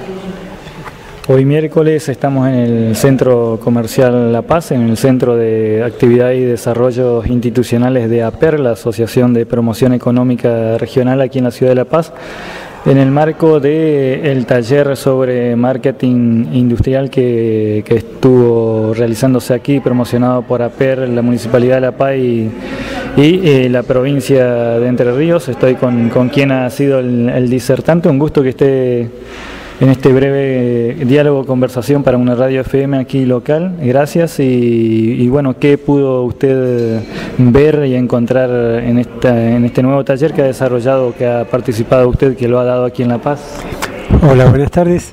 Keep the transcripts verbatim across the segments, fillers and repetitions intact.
Hoy miércoles estamos en el Centro Comercial La Paz, en el Centro de Actividad y Desarrollos Institucionales de A P E R, la Asociación de Promoción Económica Regional aquí en la ciudad de La Paz, en el marco del taller sobre marketing industrial que, que estuvo realizándose aquí, promocionado por A P E R, la Municipalidad de La Paz y, y eh, la provincia de Entre Ríos. Estoy con, con quien ha sido el, el disertante. Un gusto que esté en este breve diálogo, conversación para una radio F M aquí local. Gracias. Y, y bueno, ¿qué pudo usted ver y encontrar en, esta, en este nuevo taller que ha desarrollado, que ha participado usted, que lo ha dado aquí en La Paz? Hola, buenas tardes.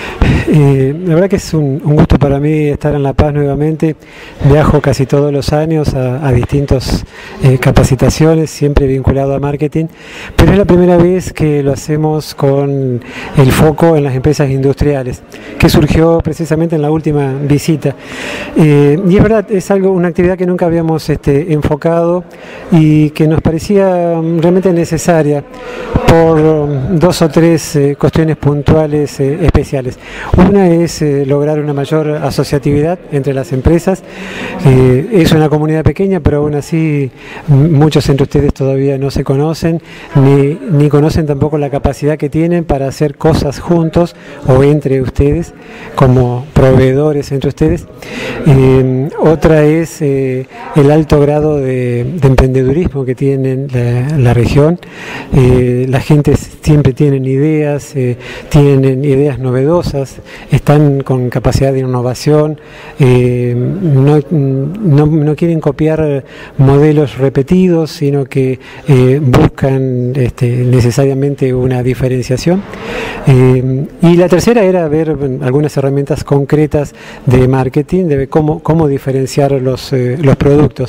Eh, la verdad que es un, un gusto para mí estar en La Paz nuevamente. Viajo casi todos los años a, a distintas eh, capacitaciones, siempre vinculado a marketing, pero es la primera vez que lo hacemos con el foco en las empresas industriales, que surgió precisamente en la última visita. Eh, y es verdad, es algo, una actividad que nunca habíamos este, enfocado y que nos parecía realmente necesaria por um, dos o tres eh, cuestiones puntuales eh, especiales. Una es eh, lograr una mayor asociatividad entre las empresas. Eh, es una comunidad pequeña, pero aún así muchos entre ustedes todavía no se conocen, ni, ni conocen tampoco la capacidad que tienen para hacer cosas juntos o entre ustedes, como proveedores entre ustedes. Eh, otra es eh, el alto grado de, de emprendedurismo que tiene la, la región. Eh, la gente siempre tienen ideas, eh, tienen ideas novedosas, están con capacidad de innovación, eh, no, no, no quieren copiar modelos repetidos, sino que eh, buscan este, necesariamente una diferenciación. Eh, y la tercera era ver algunas herramientas concretas de marketing, de cómo, cómo diferenciar los, eh, los productos.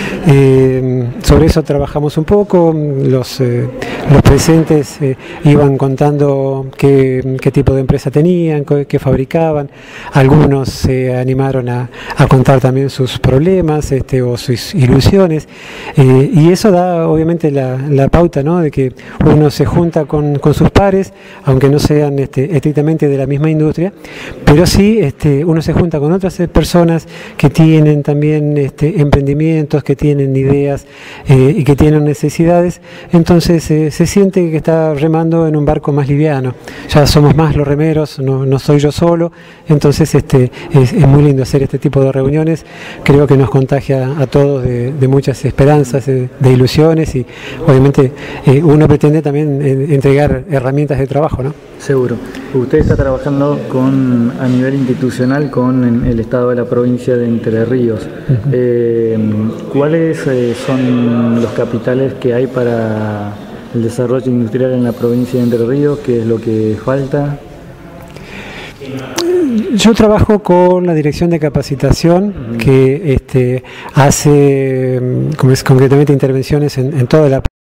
Eh, sobre eso trabajamos un poco. Los, eh, los presentes eh, iban contando qué, qué tipo de empresa tenían, qué, qué fabricaban. Algunos se animaron a, a contar también sus problemas este, o sus ilusiones, eh, y eso da obviamente la, la pauta, ¿no?, de que uno se junta con, con sus pares, aunque no sean este, estrictamente de la misma industria, pero sí este, uno se junta con otras personas que tienen también este, emprendimientos, que tienen ideas eh, y que tienen necesidades. Entonces eh, se siente que está remando en un barco más liviano. Ya somos más los remeros, no, no soy yo solo. Entonces este, es, es muy lindo hacer este tipo de reuniones. Creo que nos contagia a todos de, de muchas esperanzas, de, de ilusiones, y obviamente eh, uno pretende también eh, entregar herramientas de trabajo, ¿no? Seguro. Usted está trabajando con, a nivel institucional con el Estado de la provincia de Entre Ríos. Uh-huh. eh, ¿Cuáles eh, son los capitales que hay para el desarrollo industrial en la provincia de Entre Ríos? ¿Qué es lo que falta? Yo trabajo con la Dirección de Capacitación, uh-huh, que este, hace como es, concretamente intervenciones en, en toda la